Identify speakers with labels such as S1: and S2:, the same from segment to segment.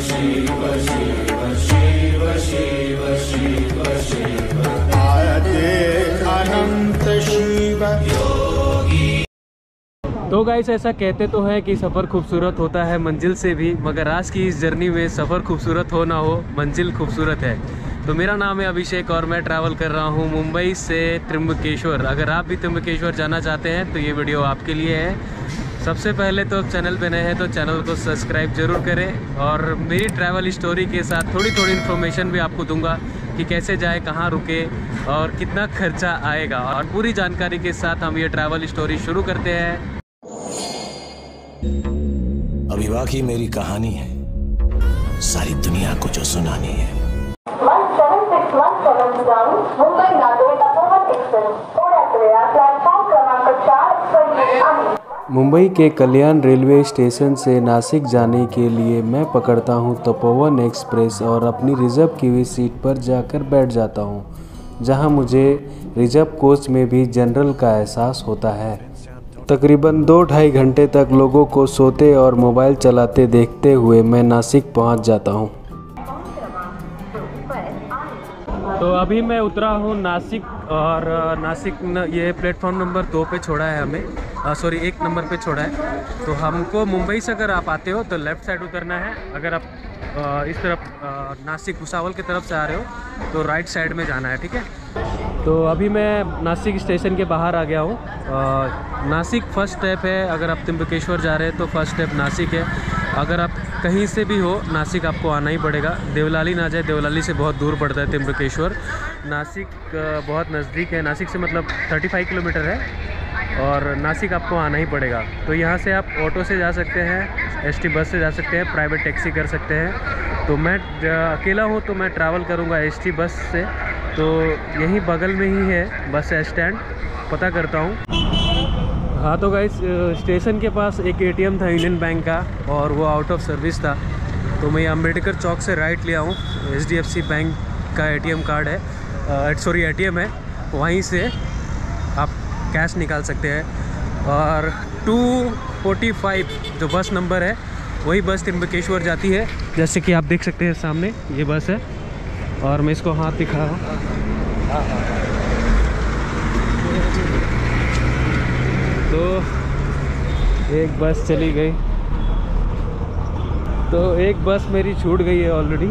S1: शिव शिव शिव शिव शिव शिव आदे अनंत शिव योगी।
S2: तो गाइस ऐसा कहते तो है कि सफ़र खूबसूरत होता है मंजिल से भी, मगर आज की इस जर्नी में सफ़र खूबसूरत हो ना हो मंजिल खूबसूरत है। तो मेरा नाम है अभिषेक और मैं ट्रैवल कर रहा हूँ मुंबई से त्र्यंबकेश्वर। अगर आप भी त्र्यंबकेश्वर जाना चाहते हैं तो ये वीडियो आपके लिए है। सबसे पहले तो चैनल पे नए हैं तो चैनल को सब्सक्राइब ज़रूर करें, और मेरी ट्रैवल स्टोरी के साथ थोड़ी थोड़ी इन्फॉर्मेशन भी आपको दूंगा कि कैसे जाए, कहाँ रुके और कितना खर्चा आएगा, और पूरी जानकारी के साथ हम ये ट्रैवल स्टोरी शुरू करते हैं।
S3: अभी बाकी मेरी कहानी है, सारी दुनिया को जो सुनानी है।
S4: 1761 मुंबई नांदेड तपोवन एक्सप्रेस थोड्या वेळात प्लॅटफॉर्म क्रमांक 4 पर येत आहे।
S2: मुंबई के कल्याण रेलवे स्टेशन से नासिक जाने के लिए मैं पकड़ता हूं तपोवन एक्सप्रेस और अपनी रिजर्व की हुई सीट पर जाकर बैठ जाता हूं, जहां मुझे रिजर्व कोच में भी जनरल का एहसास होता है। तकरीबन 2-2.5 घंटे तक लोगों को सोते और मोबाइल चलाते देखते हुए मैं नासिक पहुंच जाता हूं। तो अभी मैं उतरा हूँ नासिक, और नासिक ये प्लेटफॉर्म नंबर 2 पे छोड़ा है हमें, सॉरी 1 नंबर पे छोड़ा है। तो हमको मुंबई से अगर आप आते हो तो लेफ़्ट साइड उतरना है, अगर आप इस तरफ नासिक भुसावल की तरफ से आ रहे हो तो राइट साइड में जाना है, ठीक है। तो अभी मैं नासिक स्टेशन के बाहर आ गया हूँ। नासिक फर्स्ट स्टेप है, अगर आप त्र्यंबकेश्वर जा रहे हैं तो फर्स्ट स्टेप नासिक है। अगर आप कहीं से भी हो नासिक आपको आना ही पड़ेगा। देवलाली ना जाए, देवलाली से बहुत दूर पड़ता है त्र्यंबकेश्वर। नासिक बहुत नज़दीक है, नासिक से मतलब 35 किलोमीटर है, और नासिक आपको आना ही पड़ेगा। तो यहाँ से आप ऑटो से जा सकते हैं, एसटी बस से जा सकते हैं, प्राइवेट टैक्सी कर सकते हैं। तो मैं अकेला हूँ तो मैं ट्रैवल करूँगा एसटी बस से, तो यहीं बगल में ही है बस स्टैंड, पता करता हूँ। हाँ तो गाइस स्टेशन के पास एक एटीएम था यूनियन बैंक का, और वो आउट ऑफ सर्विस था, तो मैं अम्बेडकर चौक से राइट लिया हूँ। एचडीएफसी बैंक का एटीएम कार्ड है, सॉरी एटीएम है, वहीं से आप कैश निकाल सकते हैं। और 245 जो बस नंबर है वही बस त्र्यंबकेश्वर जाती है, जैसे कि आप देख सकते हैं सामने ये बस है, और मैं इसको हाथ दिखा रहा हूँ। तो एक बस चली गई, तो एक बस मेरी छूट गई है ऑलरेडी,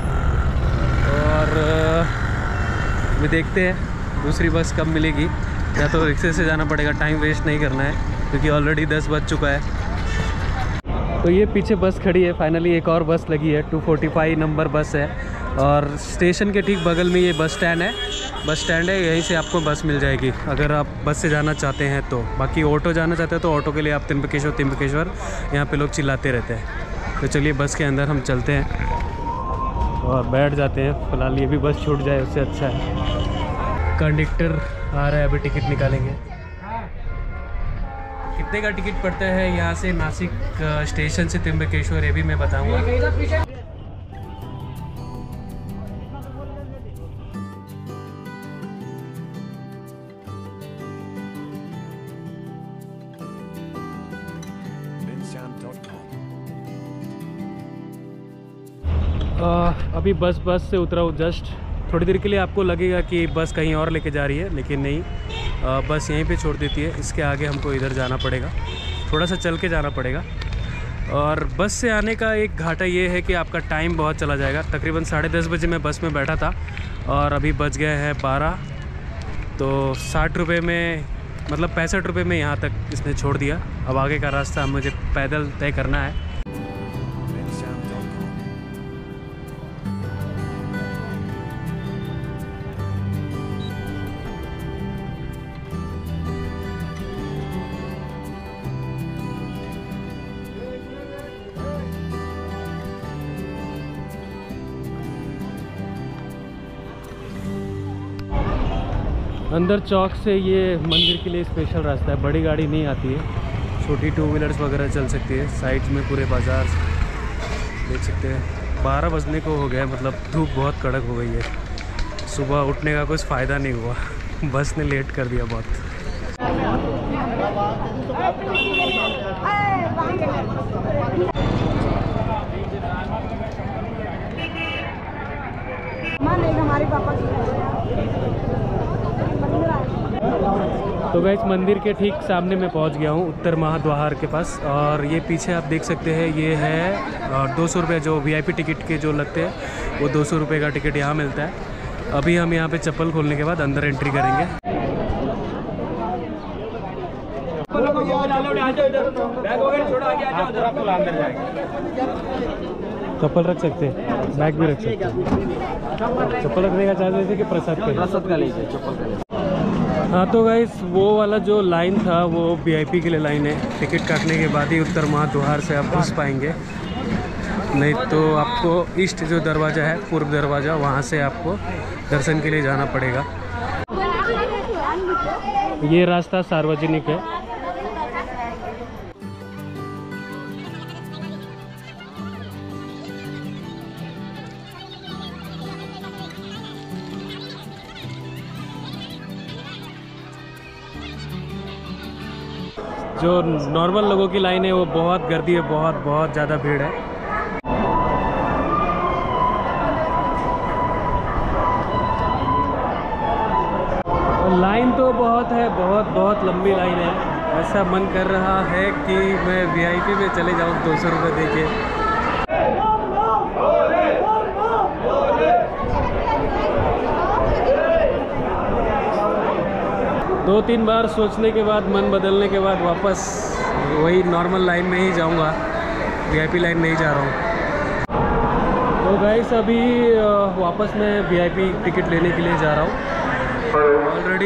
S2: और मैं देखते हैं दूसरी बस कब मिलेगी, या तो रिक्शे से जाना पड़ेगा, टाइम वेस्ट नहीं करना है क्योंकि ऑलरेडी 10 बज चुका है। तो ये पीछे बस खड़ी है, फाइनली एक और बस लगी है, 245 नंबर बस है, और स्टेशन के ठीक बगल में ये बस स्टैंड है, यहीं से आपको बस मिल जाएगी अगर आप बस से जाना चाहते हैं तो। बाकी ऑटो जाना चाहते हैं तो ऑटो के लिए आप त्र्यंबकेश्वर यहाँ पे लोग चिल्लाते रहते हैं। तो चलिए बस के अंदर हम चलते हैं और बैठ जाते हैं। फ़िलहाल ये भी बस छूट जाए उससे अच्छा है। कंडक्टर आ रहा है, अभी टिकट निकालेंगे। कितने का टिकट पड़ता है यहाँ से नासिक स्टेशन से त्र्यंबकेश्वर, ये भी मैं बताऊँगा। अभी बस से उतरा हूँ जस्ट। थोड़ी देर के लिए आपको लगेगा कि बस कहीं और लेके जा रही है, लेकिन नहीं, बस यहीं पे छोड़ देती है। इसके आगे हमको इधर जाना पड़ेगा, थोड़ा सा चल के जाना पड़ेगा। और बस से आने का एक घाटा ये है कि आपका टाइम बहुत चला जाएगा। तकरीबन 10:30 बजे मैं बस में बैठा था और अभी बज गए हैं 12, तो 60 रुपये में, मतलब 65 रुपये में यहाँ तक इसने छोड़ दिया। अब आगे का रास्ता मुझे पैदल तय करना है। अंदर चौक से ये मंदिर के लिए स्पेशल रास्ता है, बड़ी गाड़ी नहीं आती है, छोटी 2 व्हीलर्स वगैरह चल सकती है। साइड में पूरे बाज़ार देख सकते हैं। 12 बजने को हो गया, मतलब धूप बहुत कड़क हो गई है। सुबह उठने का कुछ फ़ायदा नहीं हुआ, बस ने लेट कर दिया बहुत। गाइस मंदिर के ठीक सामने मैं पहुंच गया हूं, उत्तर महाद्वार के पास। और ये पीछे आप देख सकते हैं, ये है 200 रुपये जो वीआईपी टिकट के जो लगते हैं, वो 200 रुपये का टिकट यहाँ मिलता है। अभी हम यहाँ पे चप्पल खोलने के बाद अंदर एंट्री करेंगे। चप्पल रख सकते हैं, बैग भी रख सकते हैं। चप्पल रखने का चार्ज लेते कि प्रसाद का लीजिए चप्पल। हाँ तो गाइस वो वाला जो लाइन था वो वीआईपी के लिए लाइन है। टिकट काटने के बाद ही उत्तर महाद्वार से आप घुस पाएंगे, नहीं तो आपको ईस्ट जो दरवाज़ा है, पूर्व दरवाज़ा, वहाँ से आपको दर्शन के लिए जाना पड़ेगा। ये रास्ता सार्वजनिक है। जो नॉर्मल लोगों की लाइन है वो बहुत गर्दी है, बहुत ज़्यादा भीड़ है। लाइन तो बहुत है, बहुत लंबी लाइन है। ऐसा मन कर रहा है कि मैं वीआईपी में चले जाऊँ 200 रुपये दे के। दो तीन बार सोचने के बाद, मन बदलने के बाद वापस वही नॉर्मल लाइन में ही जाऊंगा, वीआईपी लाइन नहीं जा रहा हूँ। तो गाइस अभी वापस मैं वीआईपी टिकट लेने के लिए जा रहा हूँ।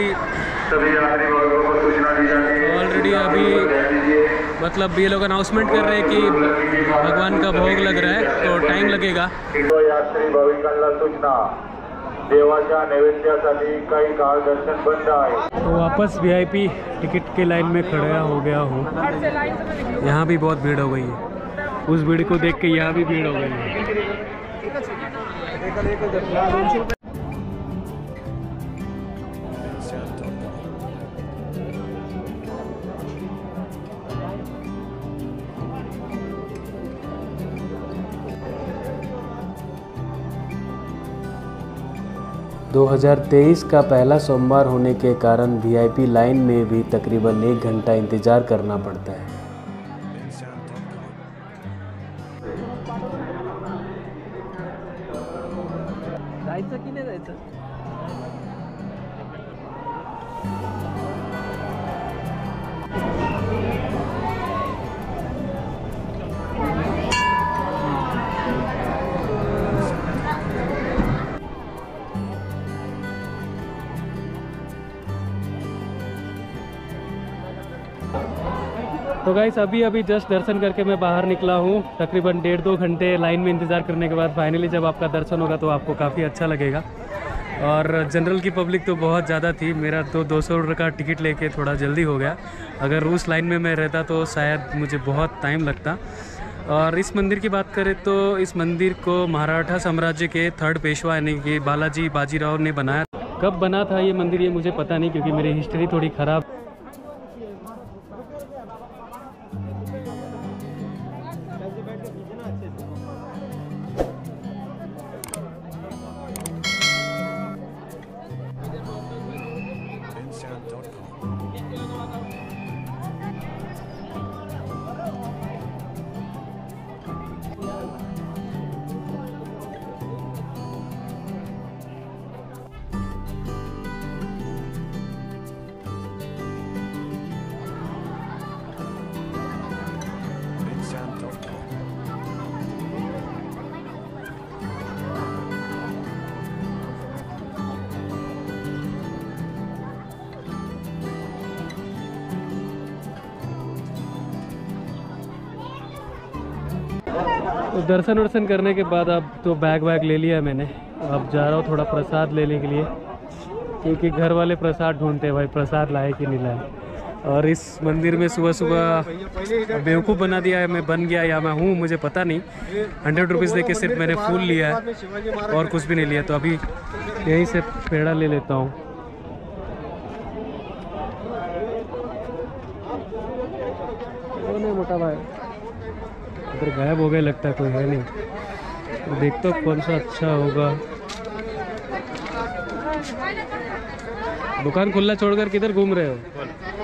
S2: ऑलरेडी अभी मतलब ये लोग अनाउंसमेंट कर रहे हैं कि भगवान का भोग लग रहा है, तो टाइम लगेगा।
S1: यात्री भाविकांना सूचना, देवाच्या नैवेद्यासाठी काही काळ दर्शन बंद आहे।
S2: तो वापस वीआईपी टिकट के लाइन में खड़ा हो गया हूँ। यहाँ भी बहुत भीड़ हो गई है, उस भीड़ को देख के यहाँ भी भीड़ हो गई है। 2023 का पहला सोमवार होने के कारण वीआईपी लाइन में भी तकरीबन 1 घंटा इंतज़ार करना पड़ता है। जायचं की नाही जायचं? तो गाइस अभी जस्ट दर्शन करके मैं बाहर निकला हूँ। तकरीबन 1.5-2 घंटे लाइन में इंतज़ार करने के बाद फाइनली जब आपका दर्शन होगा तो आपको काफ़ी अच्छा लगेगा। और जनरल की पब्लिक तो बहुत ज़्यादा थी। मेरा तो 200 रुपये का टिकट लेके थोड़ा जल्दी हो गया। अगर उस लाइन में मैं रहता तो शायद मुझे बहुत टाइम लगता। और इस मंदिर की बात करें तो इस मंदिर को मराठा साम्राज्य के 3rd पेशवा यानी कि बालाजी बाजीराव ने बनाया। कब बना था ये मंदिर ये मुझे पता नहीं, क्योंकि मेरी हिस्ट्री थोड़ी ख़राब। तो दर्शन वर्शन करने के बाद अब तो बैग वैग ले लिया मैंने। अब जा रहा हूँ थोड़ा प्रसाद लेने के लिए, क्योंकि घर वाले प्रसाद ढूंढते हैं भाई, प्रसाद लाए कि नहीं लाए। और इस मंदिर में सुबह सुबह बेवकूफ़ बना दिया है, मैं बन गया या मैं हूँ मुझे पता नहीं। 100 रुपीज़ दे के सिर्फ मैंने फूल लिया है और कुछ भी नहीं लिया। तो अभी यहीं से पेड़ा ले लेता हूँ। मोटा भाई इधर गायब हो गए, लगता है कोई है नहीं। तो देखते हो कौन सा अच्छा होगा। दुकान खुला छोड़कर किधर घूम रहे हो?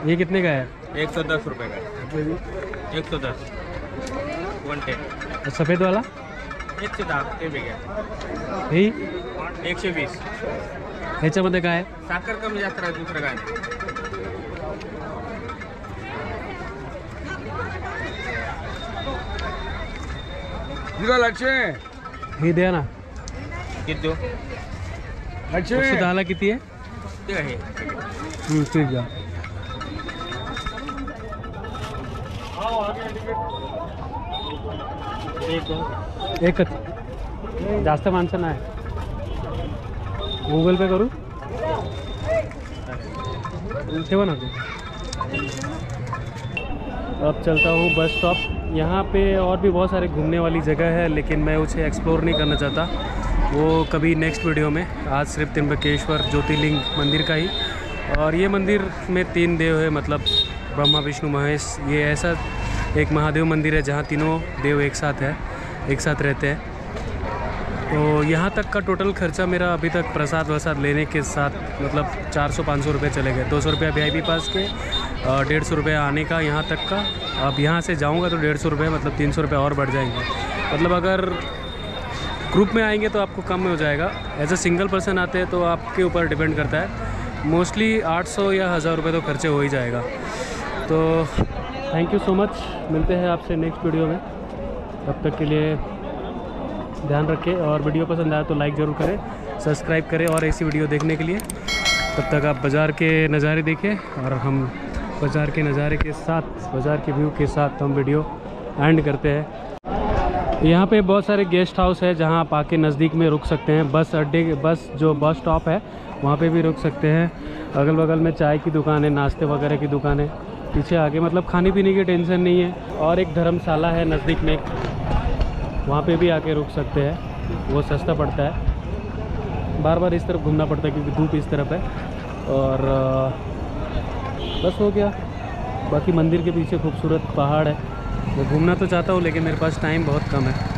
S2: ये कितने का है?
S5: 110 रुपये का 110 110
S2: और सफ़ेद वाला
S5: 110 ते वेगळा
S2: ही
S5: 120
S2: ह्याच्यामध्ये काय आहे?
S5: साखर कमी जास्त राहते दुसरं काय नाही.
S2: ही द्या ना.
S5: किती देऊ?
S2: 110 ला किती आहे?
S5: ते आहे
S2: ठीक द्या. एकच जास्त माणसं नाही. गूगल पे करू ठेवा ना. अब चलता हूँ बस स्टॉप. यहाँ पे और भी बहुत सारे घूमने वाली जगह है, लेकिन मैं उसे एक्सप्लोर नहीं करना चाहता. वो कभी नेक्स्ट वीडियो में. आज सिर्फ त्र्यंबकेश्वर ज्योतिर्लिंग मंदिर का ही. और ये मंदिर में 3 देव है, मतलब ब्रह्मा विष्णु महेश. ये ऐसा एक महादेव मंदिर है जहाँ तीनों देव एक साथ रहते हैं. तो यहाँ तक का टोटल खर्चा मेरा अभी तक प्रसाद वसाद लेने के साथ मतलब 400-500 रुपये चले गए. 200 रुपया VIP पास के, 150 रुपये आने का यहाँ तक का. अब यहाँ से जाऊँगा तो 150 रुपये, मतलब 300 रुपये और बढ़ जाएंगे. मतलब अगर ग्रुप में आएंगे तो आपको कम में हो जाएगा. एज अ सिंगल पर्सन आते हैं तो आपके ऊपर डिपेंड करता है. मोस्टली 800 या 1000 रुपये तो खर्चे हो ही जाएगा. तो थैंक यू सो मच. मिलते हैं आपसे नेक्स्ट वीडियो में. तब तक के लिए ध्यान रखें, और वीडियो पसंद आया तो लाइक ज़रूर करें, सब्सक्राइब करें और ऐसी वीडियो देखने के लिए. तब तक आप बाज़ार के नज़ारे देखें, और हम बाज़ार के नज़ारे के साथ, बाज़ार के व्यू के साथ हम वीडियो एंड करते हैं. यहाँ पे बहुत सारे गेस्ट हाउस है जहाँ आप आके नज़दीक में रुक सकते हैं. बस अड्डे, बस स्टॉप है वहाँ पे भी रुक सकते हैं. अगल बगल में चाय की दुकान है, नाश्ते वगैरह की दुकान है. पीछे आगे मतलब खाने पीने की टेंशन नहीं है. और एक धर्मशाला है नज़दीक में, वहाँ पे भी आके रुक सकते हैं. वो सस्ता पड़ता है. बार बार इस तरफ घूमना पड़ता है क्योंकि धूप इस तरफ है. और बस हो गया. बाकी मंदिर के पीछे खूबसूरत पहाड़ है. मैं घूमना तो चाहता हूँ लेकिन मेरे पास टाइम बहुत कम है.